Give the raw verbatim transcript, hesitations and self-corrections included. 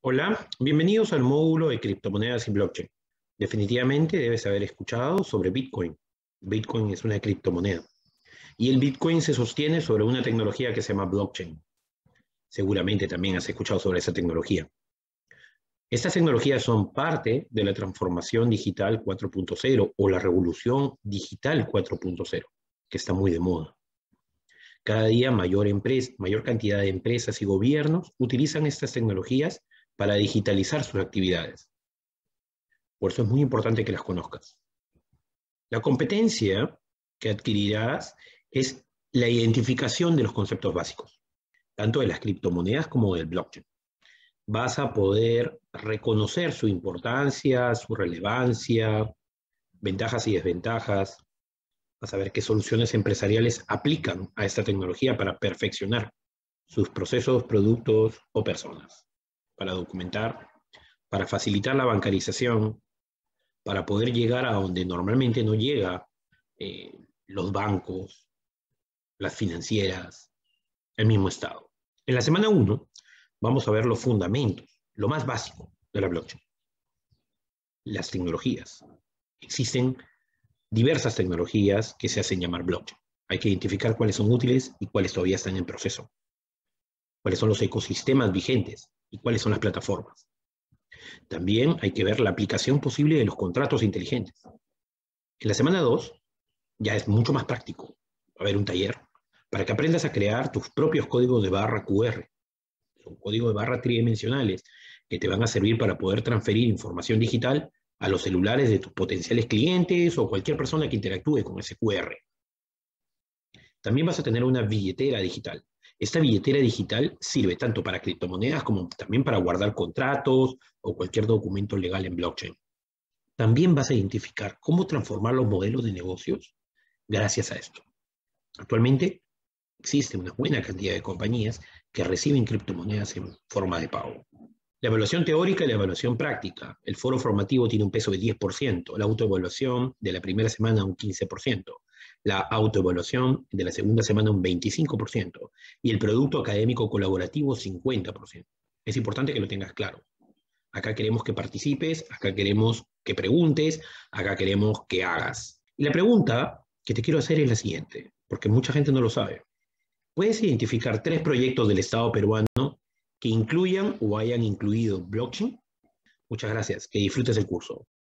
Hola, bienvenidos al módulo de criptomonedas y blockchain. Definitivamente debes haber escuchado sobre Bitcoin. Bitcoin es una criptomoneda. Y el Bitcoin se sostiene sobre una tecnología que se llama blockchain. Seguramente también has escuchado sobre esa tecnología. Estas tecnologías son parte de la transformación digital cuatro punto cero o la revolución digital cuatro punto cero, que está muy de moda. Cada día mayor, empresa, mayor cantidad de empresas y gobiernos utilizan estas tecnologías para digitalizar sus actividades. Por eso es muy importante que las conozcas. La competencia que adquirirás es la identificación de los conceptos básicos, tanto de las criptomonedas como del blockchain. Vas a poder reconocer su importancia, su relevancia, ventajas y desventajas. Vas a ver qué soluciones empresariales aplican a esta tecnología para perfeccionar sus procesos, productos o personas, para documentar, para facilitar la bancarización, para poder llegar a donde normalmente no llega eh, los bancos, las financieras, el mismo Estado. En la semana uno vamos a ver los fundamentos, lo más básico de la blockchain. Las tecnologías. Existen diversas tecnologías que se hacen llamar blockchain. Hay que identificar cuáles son útiles y cuáles todavía están en proceso. Cuáles son los ecosistemas vigentes y cuáles son las plataformas. También hay que ver la aplicación posible de los contratos inteligentes. En la semana dos ya es mucho más práctico. Va a haber un taller para que aprendas a crear tus propios códigos de barra Q R. Son códigos de barra tridimensionales que te van a servir para poder transferir información digital a los celulares de tus potenciales clientes o cualquier persona que interactúe con ese Q R. También vas a tener una billetera digital. Esta billetera digital sirve tanto para criptomonedas como también para guardar contratos o cualquier documento legal en blockchain. También vas a identificar cómo transformar los modelos de negocios gracias a esto. Actualmente existe una buena cantidad de compañías que reciben criptomonedas en forma de pago. La evaluación teórica y la evaluación práctica. El foro formativo tiene un peso de diez por ciento, la autoevaluación de la primera semana un quince por ciento, la autoevaluación de la segunda semana un veinticinco por ciento y el producto académico colaborativo cincuenta por ciento. Es importante que lo tengas claro. Acá queremos que participes, acá queremos que preguntes, acá queremos que hagas. Y la pregunta que te quiero hacer es la siguiente, porque mucha gente no lo sabe. ¿Puedes identificar tres proyectos del Estado peruano que incluyan o hayan incluido blockchain? Muchas gracias. Que disfrutes el curso.